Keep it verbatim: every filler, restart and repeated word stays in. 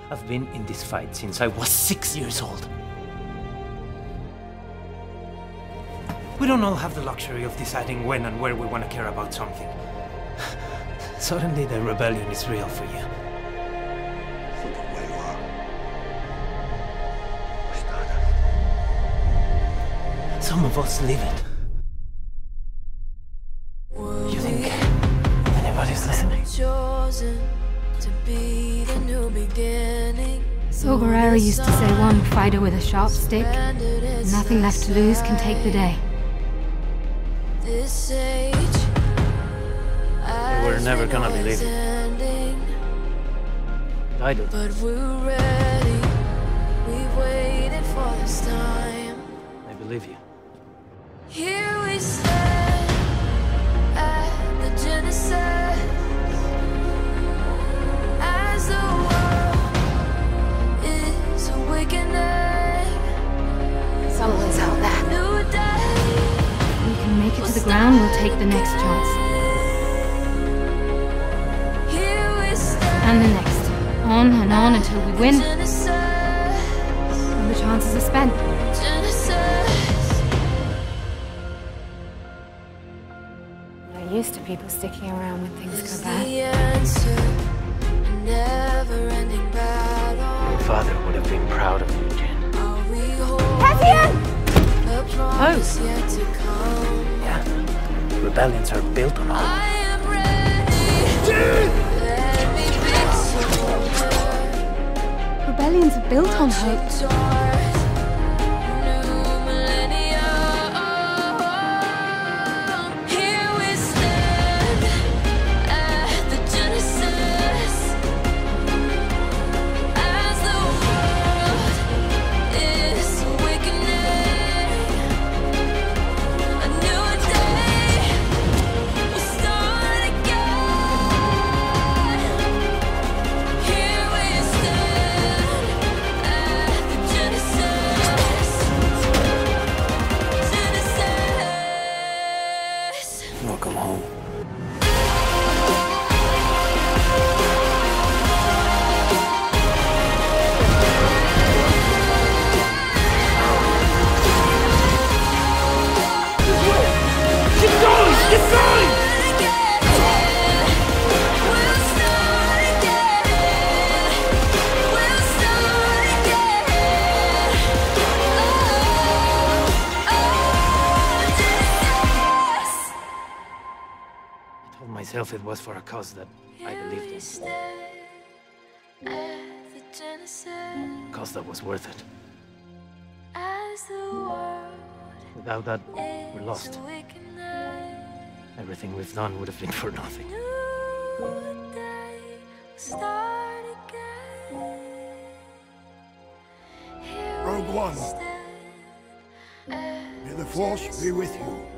I've been in this fight since I was six years old. We don't all have the luxury of deciding when and where we want to care about something. Suddenly the rebellion is real for you. Think of where you are. We started. Some of us live it. You think anybody's listening? Chosen to be the new beginning. Saw Gerrera used to say one fighter with a sharp stick, and nothing left to lose can take the day. This age, They were never gonna believe it. ending, I do. but we're ready. We waited for this time. I believe you. Here we stand at the Genesis, as the world is awakening. Someone's out there. New day. If we can make it to the ground, we'll take the next chance. Here we stand. And the next. On and on until we win, Genesis. and the chances are spent. Genesis. I'm used to people sticking around when things Is go bad. the answer. A never-ending battle. Your father would have been proud of you, Jyn. Are we holding Cassian! the promise yet to come? Yeah. Rebellions are built on hope. I am ready. Let me be soldier. Rebellions are built on hope. Towards new millennium. Here we stand at the Genesis, as the world is awakening. A new day will start again. Here we stand at the Genesis. Genesis. Welcome home. Keep going! Keep going! We'll start again. We'll start again. Oh, oh, Genesis. I told myself it was for a cause that I believed in. At the Genesis, A cause that was worth it. as the world Without that, we're is lost. awakening. Everything we've done would have been for nothing. New day will start again. Here Rogue we One. stand at May the Force be with you.